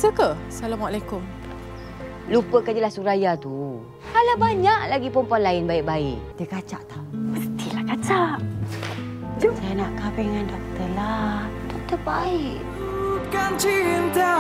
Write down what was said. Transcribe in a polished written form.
Biasa ke? Assalamualaikum. Lupakan je lah Suraya tu. Alah banyak lagi perempuan lain baik-baik. Dia kacak tau. Mestilah kacak. Jom. Saya nak kahwin dengan doktor lah. Doktor baik. Bukan cinta